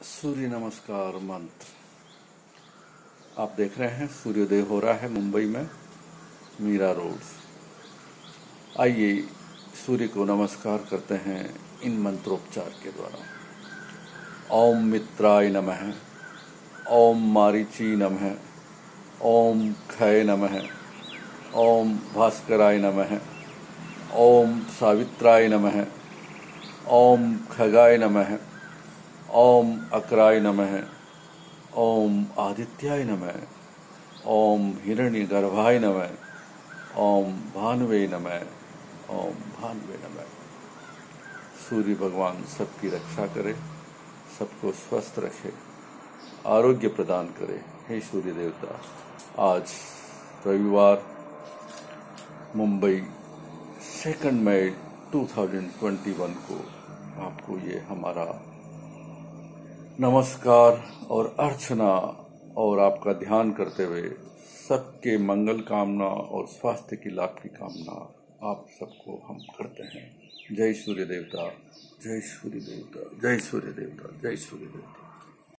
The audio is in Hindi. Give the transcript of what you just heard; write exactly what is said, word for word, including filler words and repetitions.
सूर्य नमस्कार मंत्र आप देख रहे हैं। सूर्योदय हो रहा है मुंबई में मीरा रोड। आइए सूर्य को नमस्कार करते हैं इन मंत्रोपचार के द्वारा। ओम मित्राय नमः, ओम मारीची नमः, ओम खय नमः, ओम भास्कराय नमः, ओम सावित्राय नमः, ओम खगाय नमः, ओम अक्राय नमः, ओम आदित्याय नमः, ओम हिरण्यगर्भाय नमः, ओम भानुवे नमः, ओम भानुवे नमः। सूर्य भगवान सबकी रक्षा करे, सबको स्वस्थ रखे, आरोग्य प्रदान करे। हे सूर्य देवता, आज रविवार मुंबई सेकंड मई दो हज़ार इक्कीस को आपको ये हमारा नमस्कार और अर्चना और आपका ध्यान करते हुए सबके मंगल कामना और स्वास्थ्य की लाभ की कामना आप सबको हम करते हैं। जय सूर्य देवता, जय सूर्य देवता, जय सूर्य देवता, जय सूर्य देवता।